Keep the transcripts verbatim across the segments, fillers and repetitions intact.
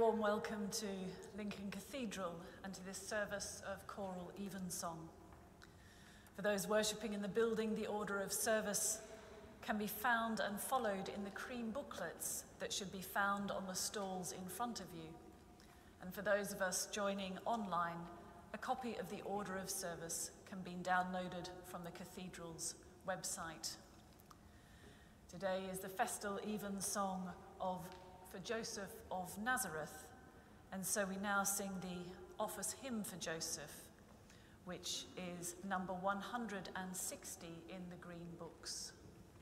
warm welcome to Lincoln Cathedral and to this service of choral Evensong. For those worshipping in the building, the order of service can be found and followed in the cream booklets that should be found on the stalls in front of you. And for those of us joining online, a copy of the order of service can be downloaded from the cathedral's website. Today is the festal Evensong of for Joseph of Nazareth, and so we now sing the office hymn for Joseph, which is number one hundred sixty in the green books.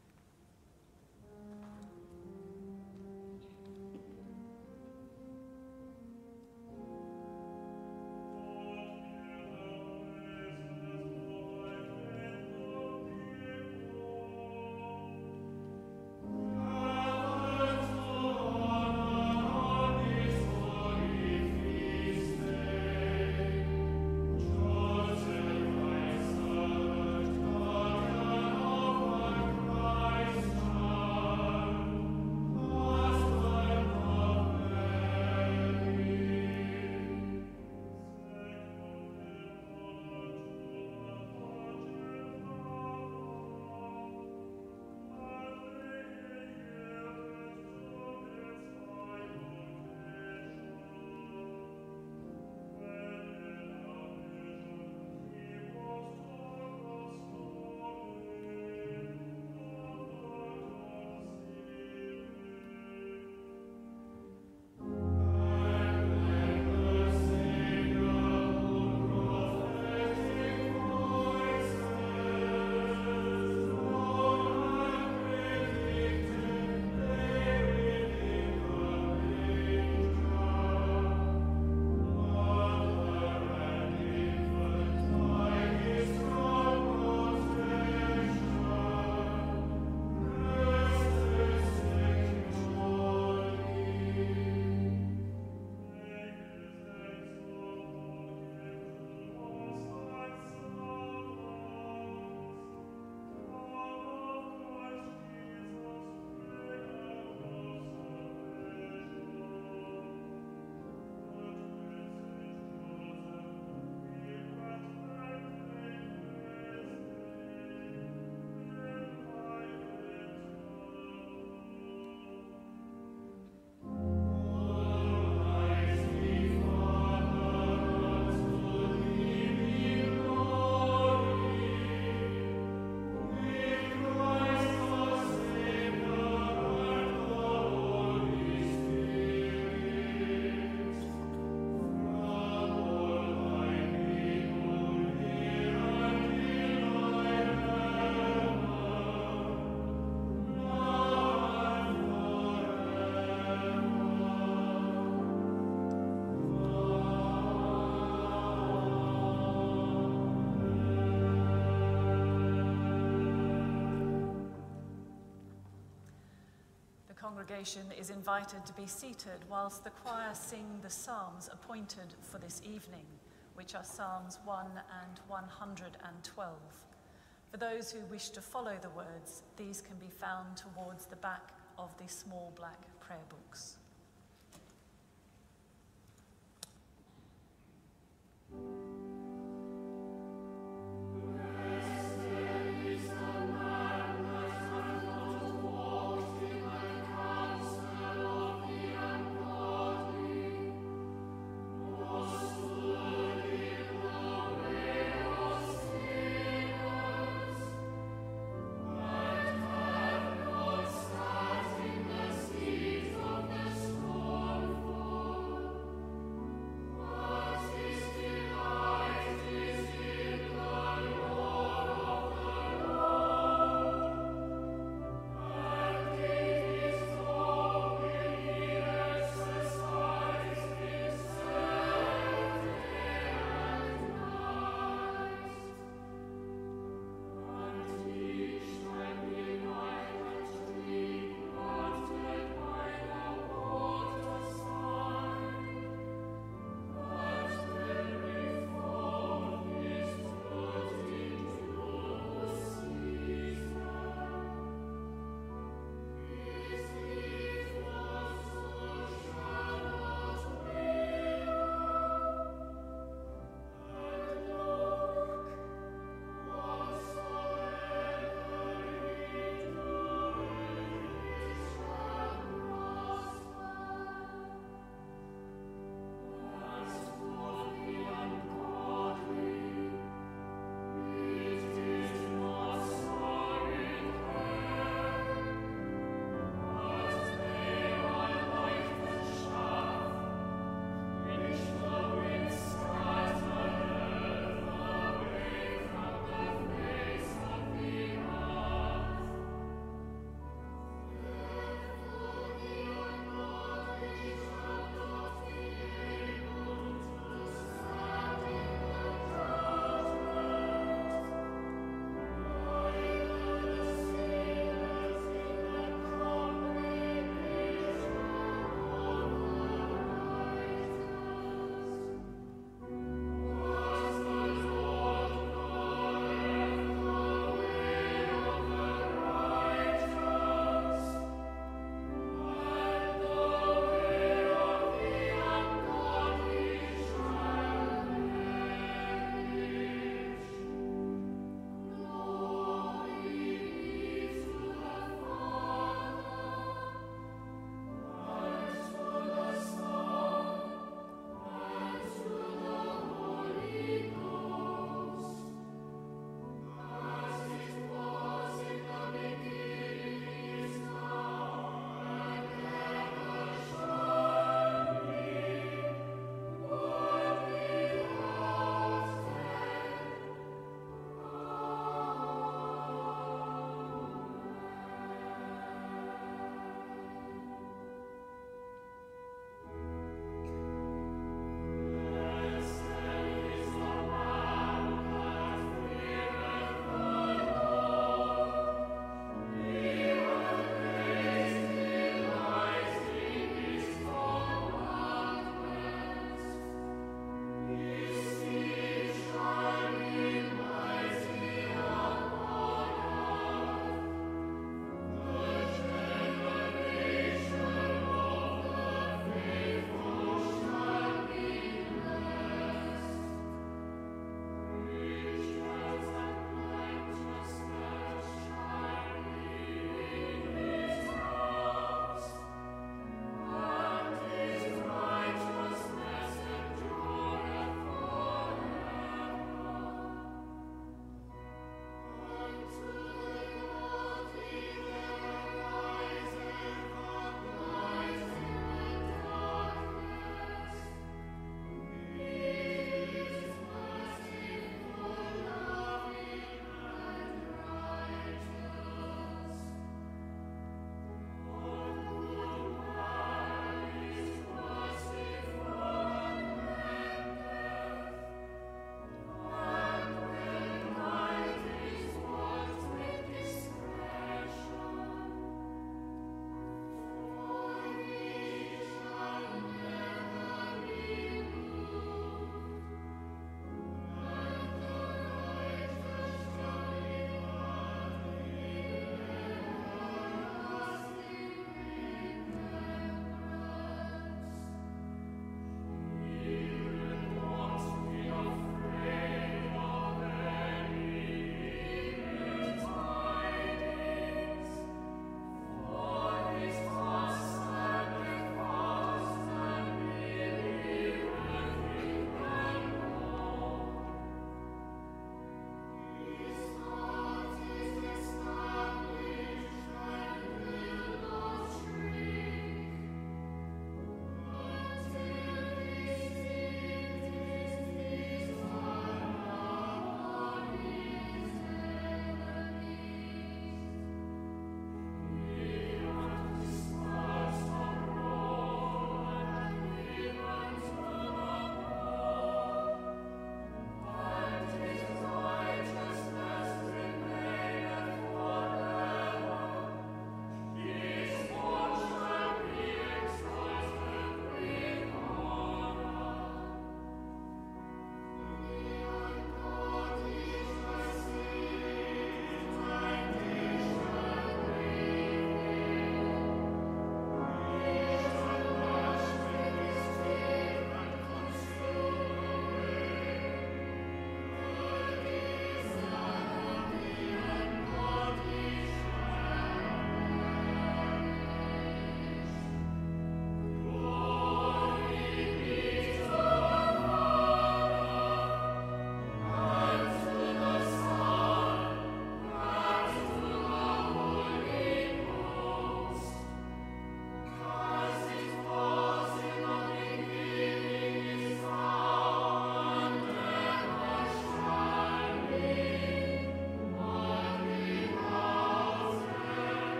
The congregation is invited to be seated whilst the choir sing the psalms appointed for this evening, which are Psalms one and one hundred twelve. For those who wish to follow the words, these can be found towards the back of the small black prayer books. Of the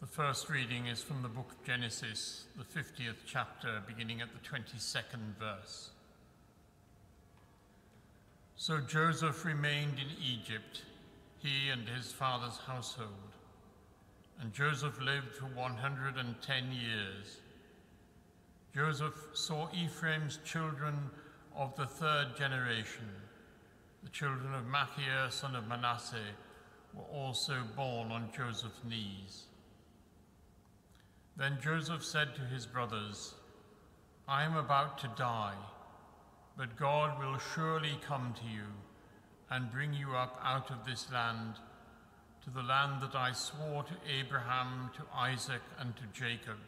The first reading is from the book of Genesis, the fiftieth chapter, beginning at the twenty-second verse. So Joseph remained in Egypt, he and his father's household. And Joseph lived for one hundred and ten years. Joseph saw Ephraim's children of the third generation. The children of Machir, son of Manasseh, were also born on Joseph's knees. Then Joseph said to his brothers, I am about to die, but God will surely come to you and bring you up out of this land, to the land that I swore to Abraham, to Isaac, and to Jacob.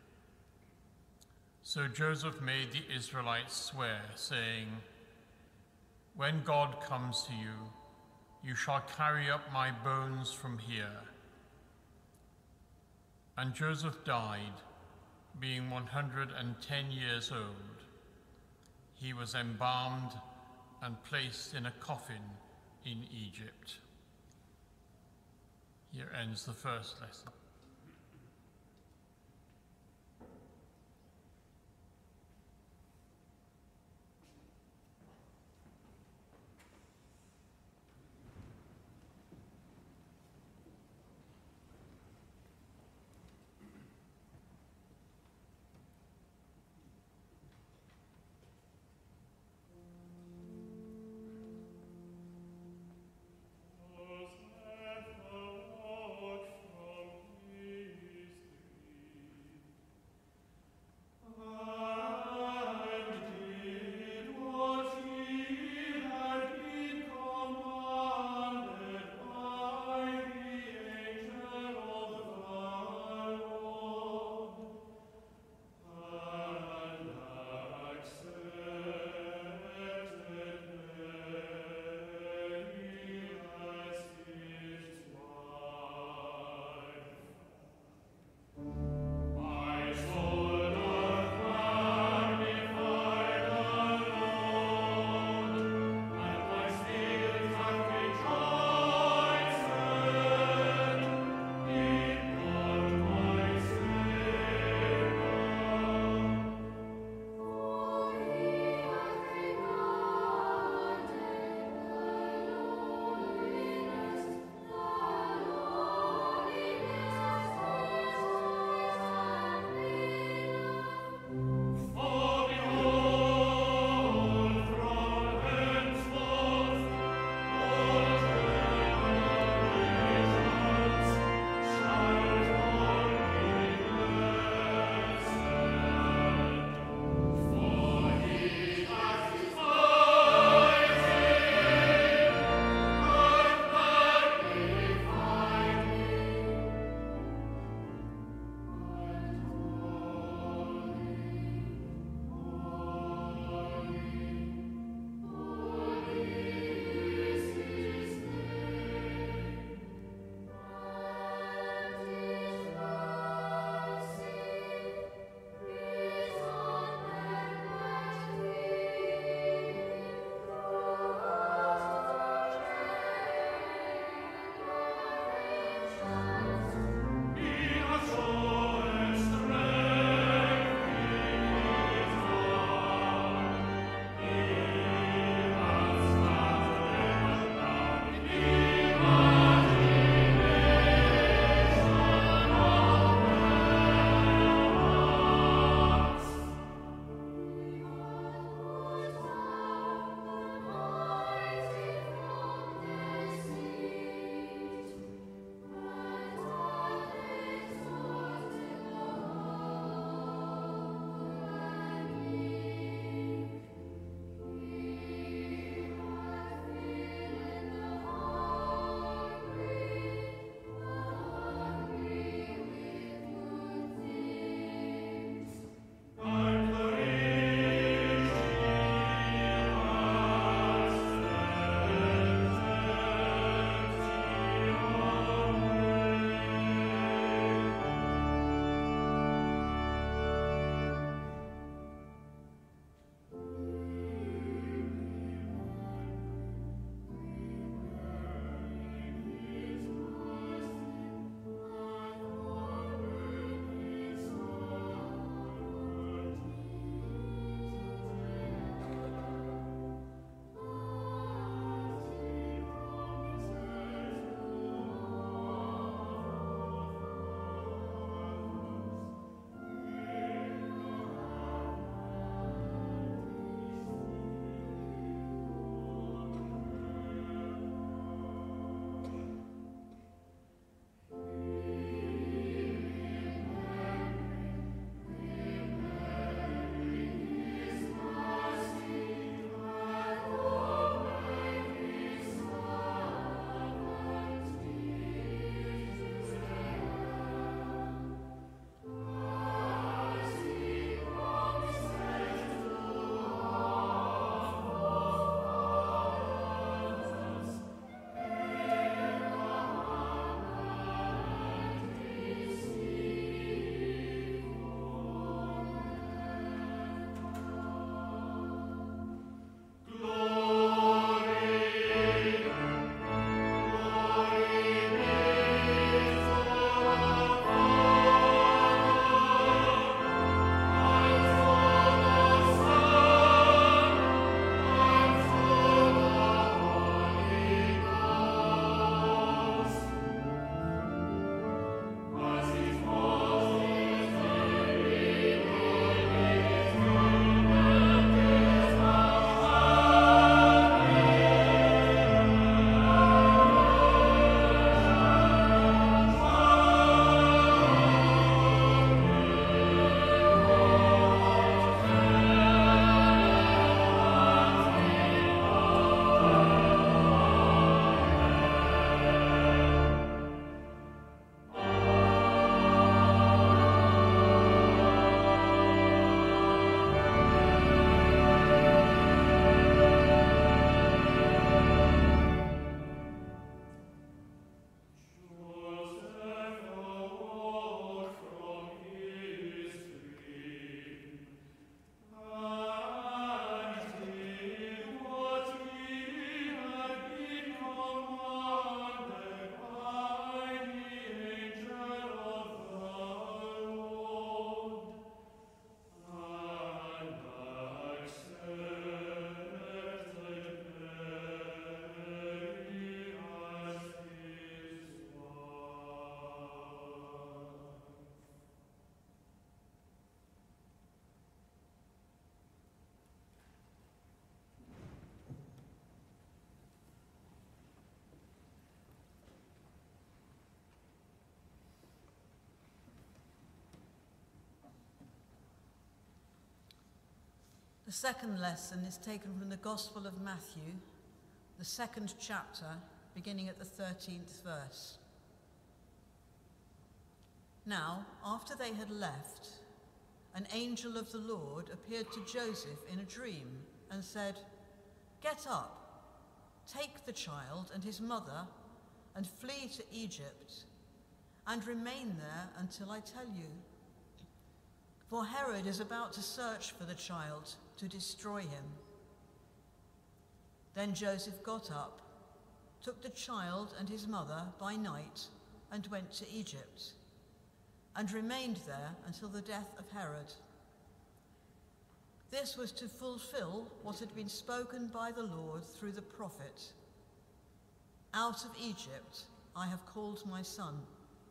So Joseph made the Israelites swear, saying, When God comes to you, you shall carry up my bones from here. And Joseph died, being one hundred and ten years old. He was embalmed and placed in a coffin in Egypt. Here ends the first lesson. From The second lesson is taken from the Gospel of Matthew, the second chapter, beginning at the thirteenth verse. Now, after they had left, an angel of the Lord appeared to Joseph in a dream and said, "Get up, take the child and his mother, and flee to Egypt, and remain there until I tell you. For Herod is about to search for the child to destroy him." Then Joseph got up, took the child and his mother by night, and went to Egypt, and remained there until the death of Herod. This was to fulfill what had been spoken by the Lord through the prophet, "Out of Egypt I have called my son."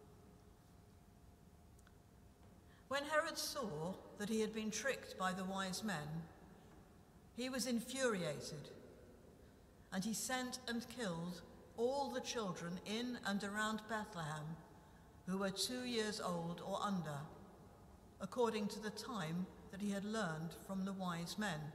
When Herod saw that he had been tricked by the wise men, he was infuriated, and he sent and killed all the children in and around Bethlehem who were two years old or under, according to the time that he had learned from the wise men.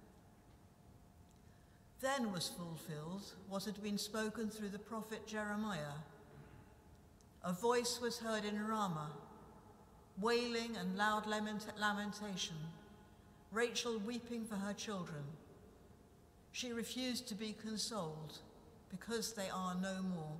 Then was fulfilled what had been spoken through the prophet Jeremiah. A voice was heard in Ramah, wailing and loud lament- lamentation, Rachel weeping for her children. She refused to be consoled because they are no more.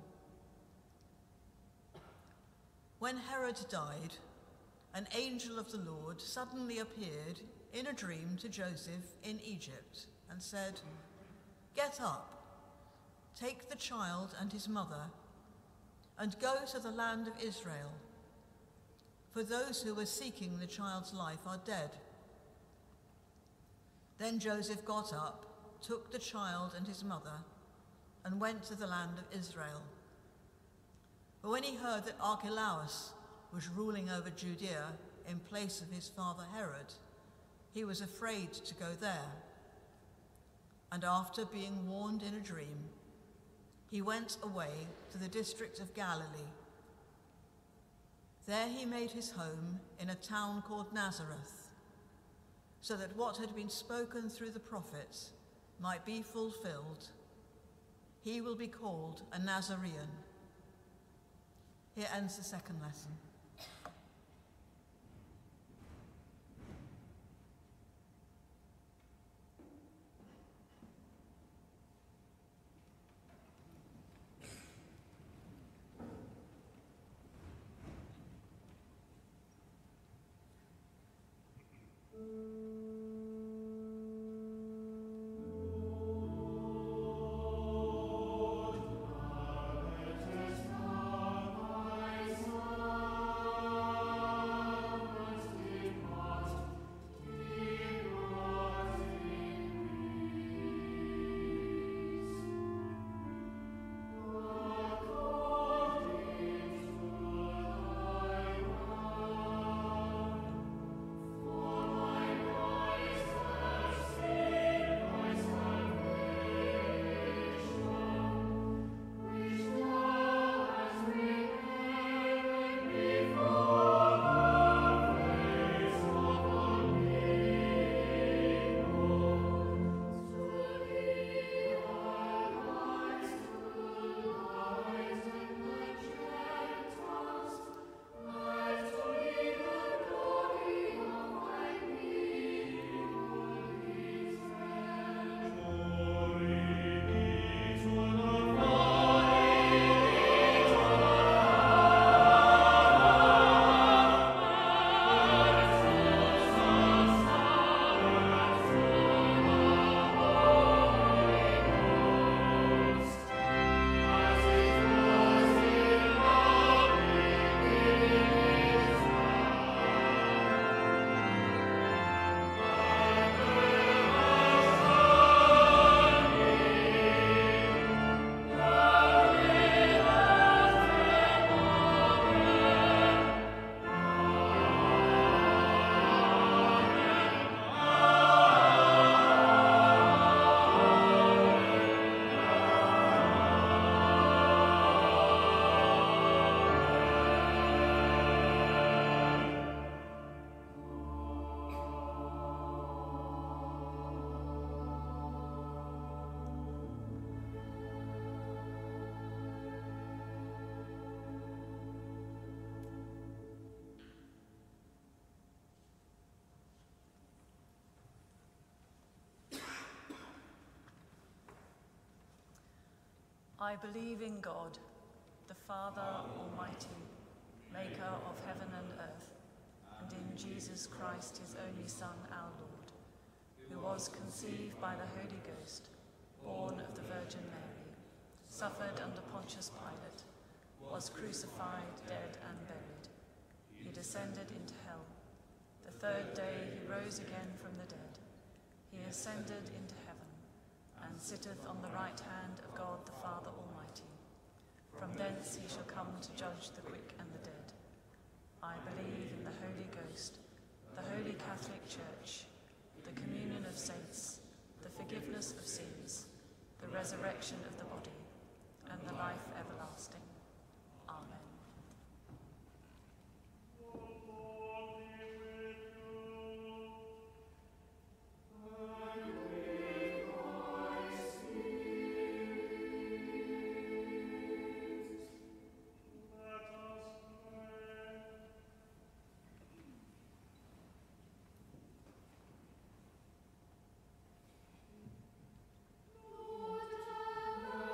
When Herod died, an angel of the Lord suddenly appeared in a dream to Joseph in Egypt and said, "Get up, take the child and his mother, and go to the land of Israel, for those who were seeking the child's life are dead." Then Joseph got up, took the child and his mother, and went to the land of Israel. But when he heard that Archelaus was ruling over Judea in place of his father Herod, he was afraid to go there. And after being warned in a dream, he went away to the district of Galilee. There he made his home in a town called Nazareth, so that what had been spoken through the prophets might be fulfilled: "He will be called a Nazarene." Here ends the second lesson. Lord, I believe in God, the Father Almighty, maker of heaven and earth, and in Jesus Christ, his only Son, our Lord, who was conceived by the Holy Ghost, born of the Virgin Mary, suffered under Pontius Pilate, was crucified, dead, and buried. He descended into hell. The third day he rose again from the dead. He ascended into heaven, and sitteth on the right hand of God the Father Almighty. From thence he shall come to judge the quick and the dead. I believe in the Holy Ghost, the Holy Catholic Church, the communion of saints, the forgiveness of sins, the resurrection of the body, and the life everlasting. Amen. Lord, have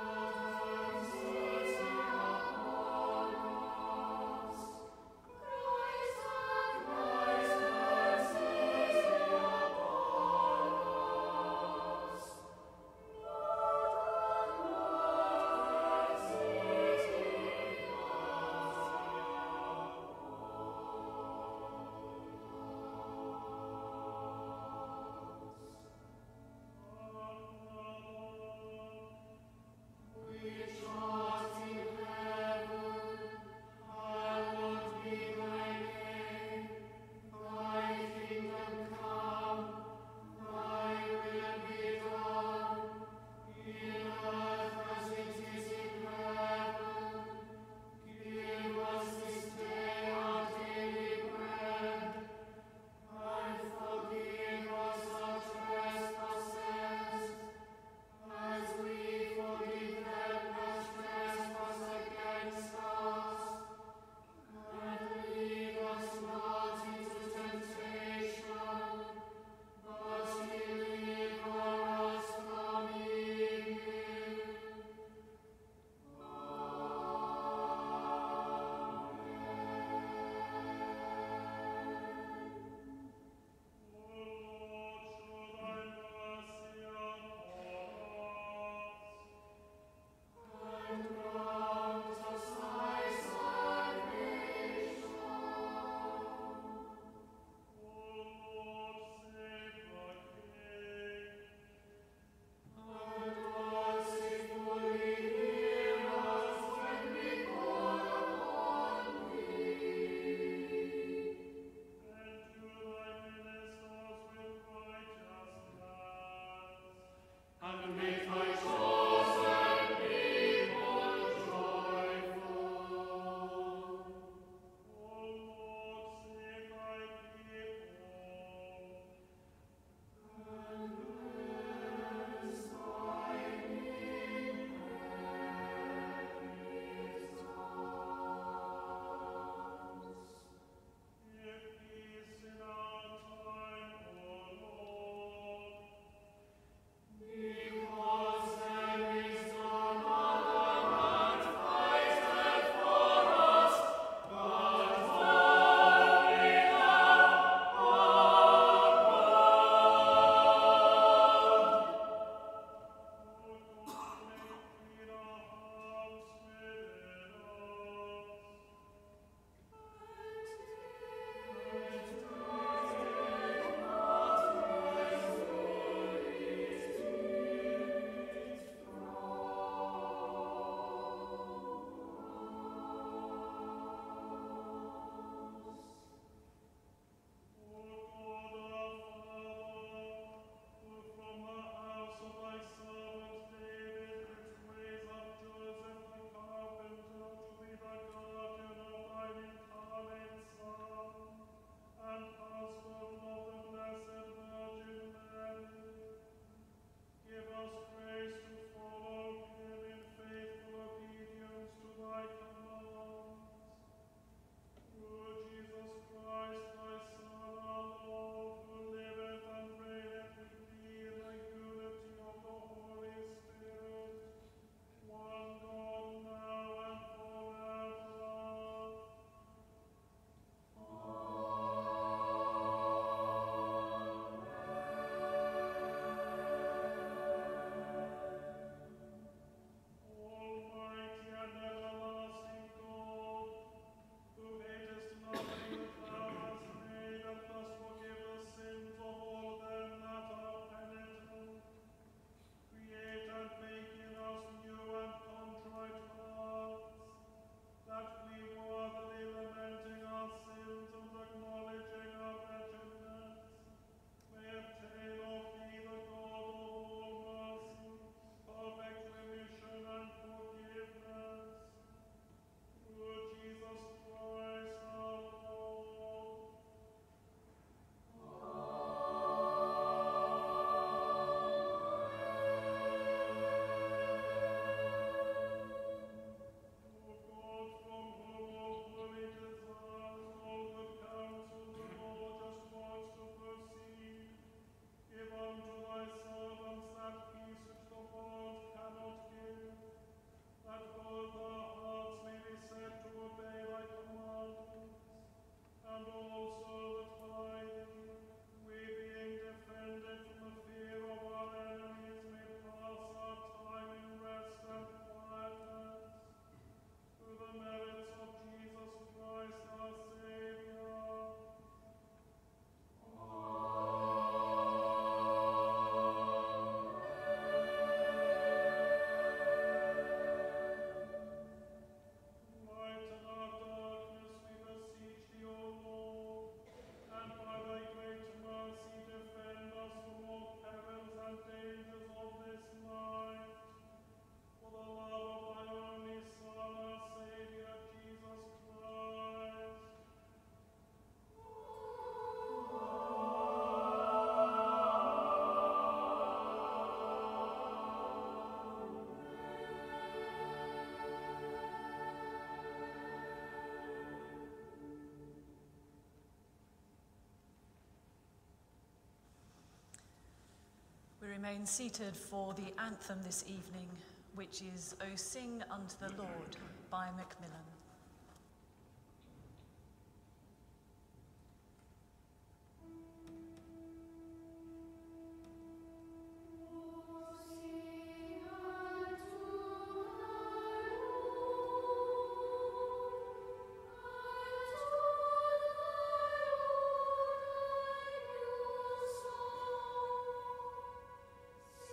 remain seated for the anthem this evening, which is O Sing Unto the Lord by MacMillan.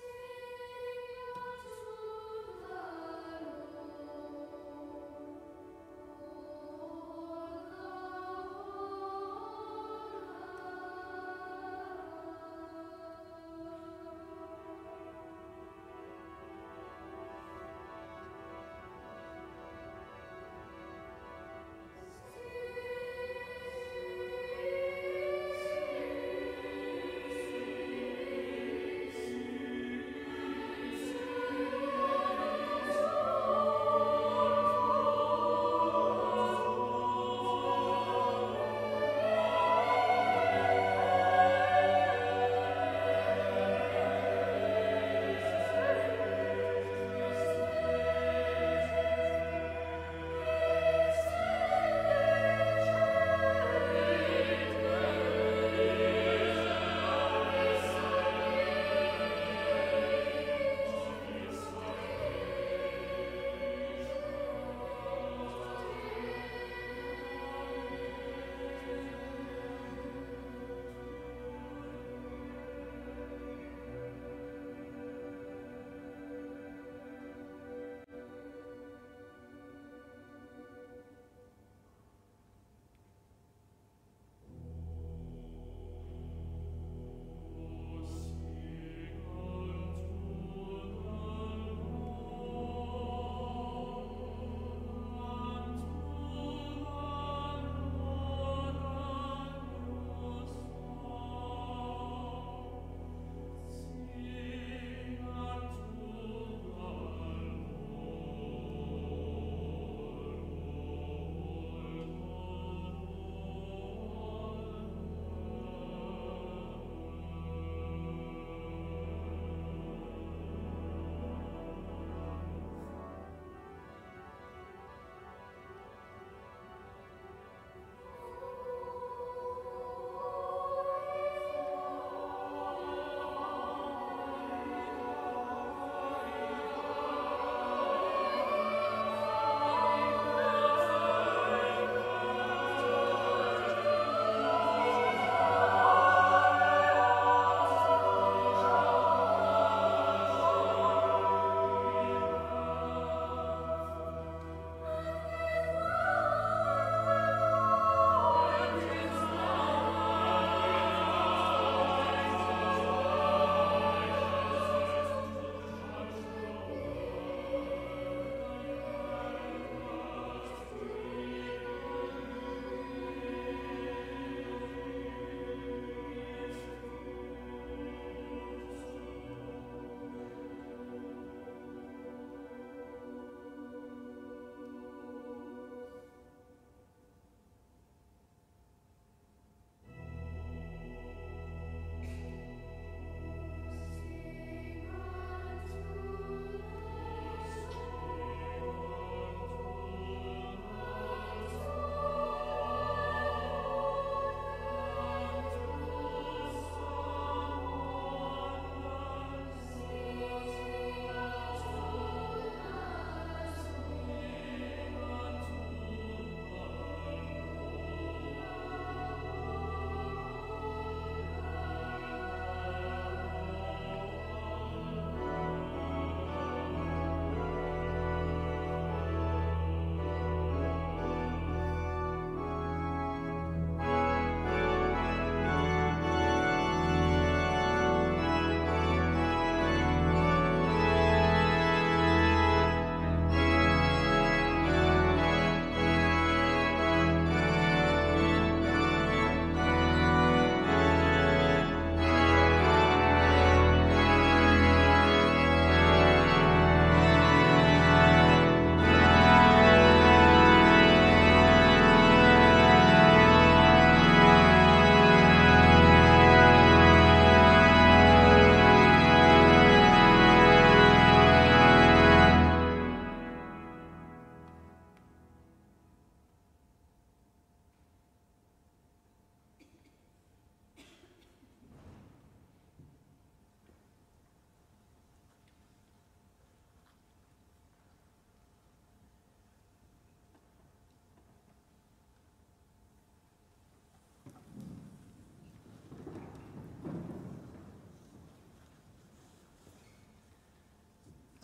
Thank you.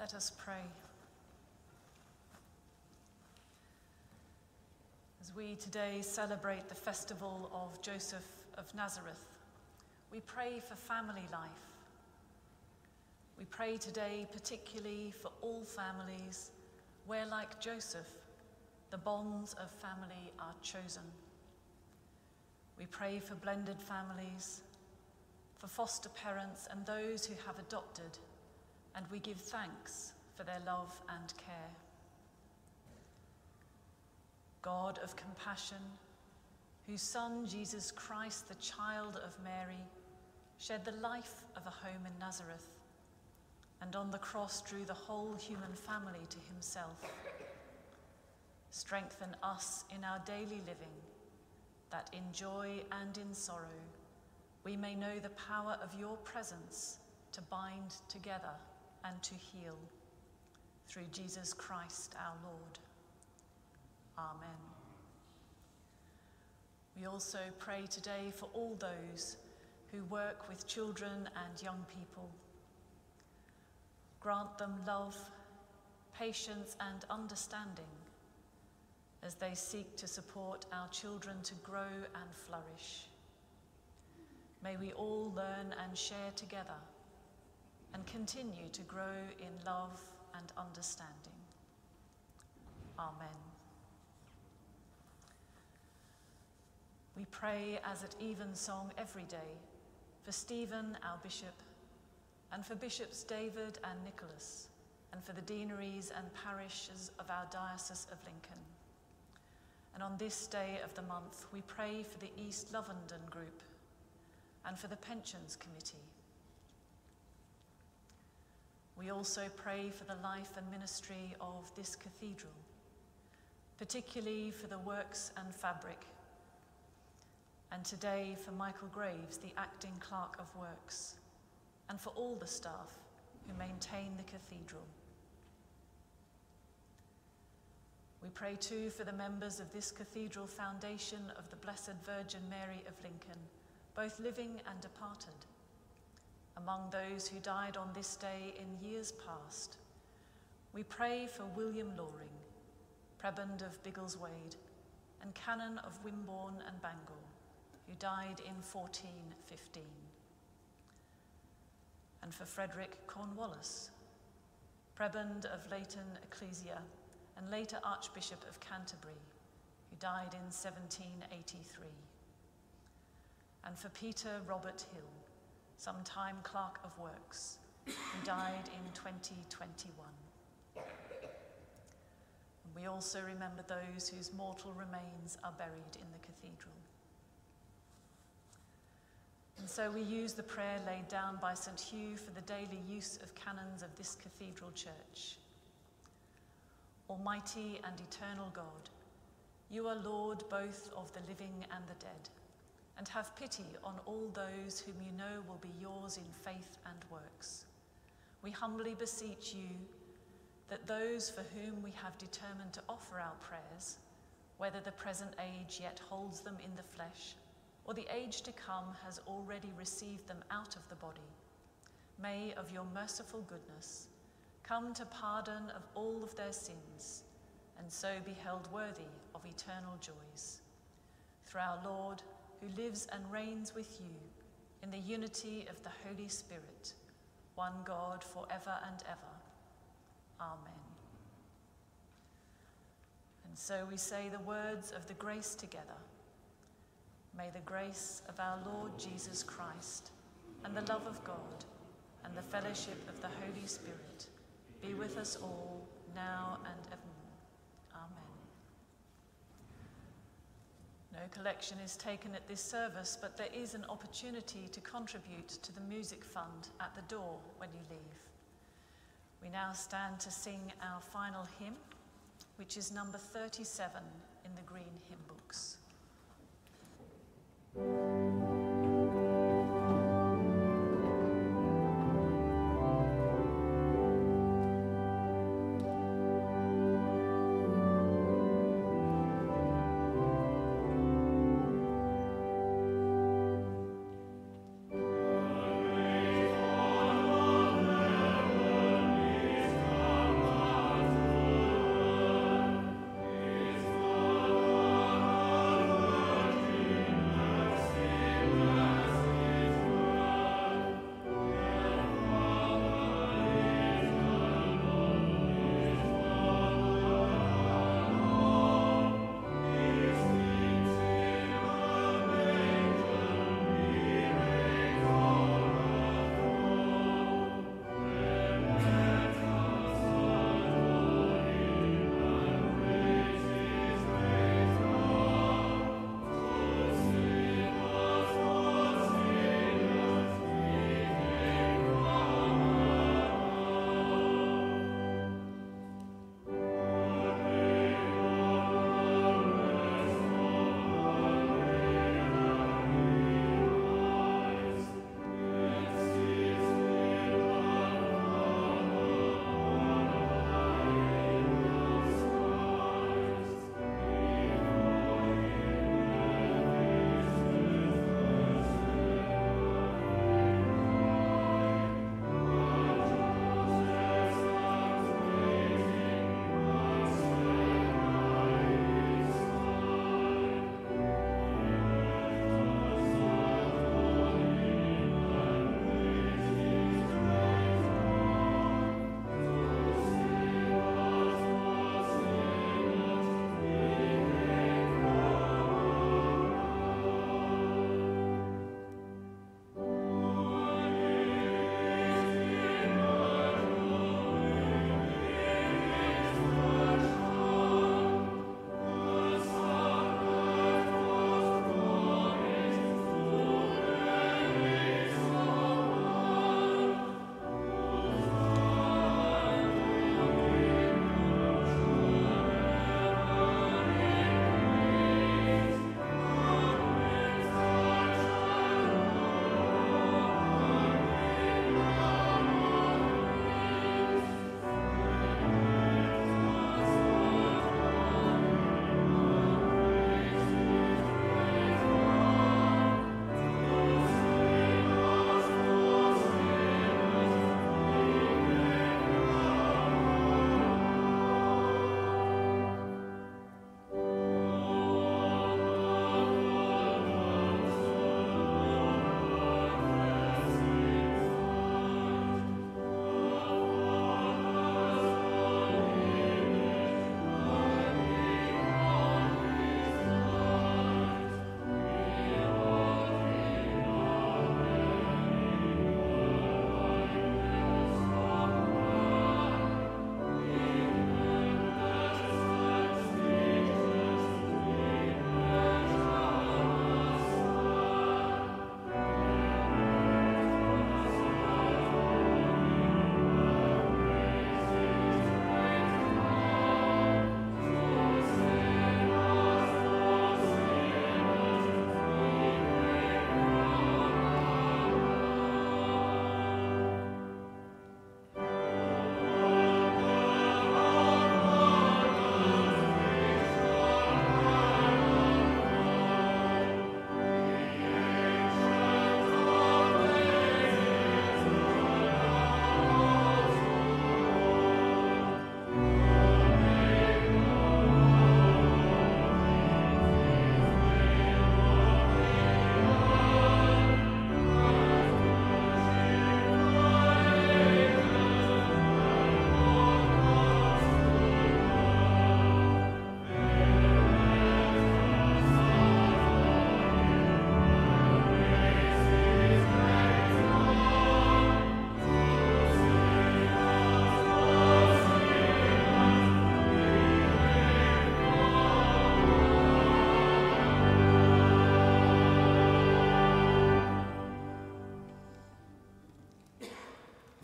Let us pray. As we today celebrate the festival of Joseph of Nazareth, we pray for family life. We pray today particularly for all families where, like Joseph, the bonds of family are chosen. We pray for blended families, for foster parents and those who have adopted, and we give thanks for their love and care. God of compassion, whose Son, Jesus Christ, the child of Mary, shed the life of a home in Nazareth, and on the cross drew the whole human family to himself. Strengthen us in our daily living, that in joy and in sorrow we may know the power of your presence to bind together and to heal. Through Jesus Christ our Lord. Amen. We also pray today for all those who work with children and young people. Grant them love, patience, and understanding as they seek to support our children to grow and flourish. May we all learn and share together and continue to grow in love and understanding. Amen. We pray as at Evensong every day for Stephen, our bishop, and for Bishops David and Nicholas, and for the deaneries and parishes of our Diocese of Lincoln. And on this day of the month, we pray for the East Lovendon group and for the Pensions Committee. We also pray for the life and ministry of this cathedral, particularly for the works and fabric, and today for Michael Graves, the acting clerk of works, and for all the staff who maintain the cathedral. We pray too for the members of this Cathedral Foundation of the Blessed Virgin Mary of Lincoln, both living and departed. Among those who died on this day in years past, we pray for William Loring, Prebend of Biggleswade, and Canon of Wimborne and Bangor, who died in fourteen fifteen. And for Frederick Cornwallis, Prebend of Leighton Ecclesia and later Archbishop of Canterbury, who died in seventeen eighty-three. And for Peter Robert Hill, sometime Clerk of Works, who died in twenty twenty-one. And we also remember those whose mortal remains are buried in the cathedral. And so we use the prayer laid down by Saint Hugh for the daily use of canons of this cathedral church. Almighty and eternal God, you are Lord both of the living and the dead, and have pity on all those whom you know will be yours in faith and works. We humbly beseech you that those for whom we have determined to offer our prayers, whether the present age yet holds them in the flesh, or the age to come has already received them out of the body, may of your merciful goodness come to pardon of all of their sins, and so be held worthy of eternal joys. Through our Lord, who lives and reigns with you in the unity of the Holy Spirit, one God forever and ever. Amen. And so we say the words of the grace together. May the grace of our Lord Jesus Christ, and the love of God, and the fellowship of the Holy Spirit be with us all, now and evermore. Amen. No collection is taken at this service, but there is an opportunity to contribute to the music fund at the door when you leave. We now stand to sing our final hymn, which is number thirty-seven in the green hymn books. Thank you.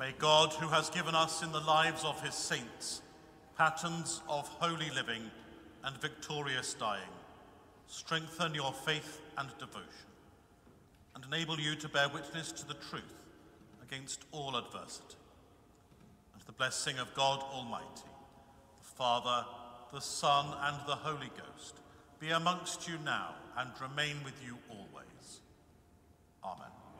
May God, who has given us in the lives of his saints patterns of holy living and victorious dying, strengthen your faith and devotion, and enable you to bear witness to the truth against all adversity. And the blessing of God Almighty, the Father, the Son, and the Holy Ghost, be amongst you now and remain with you always. Amen.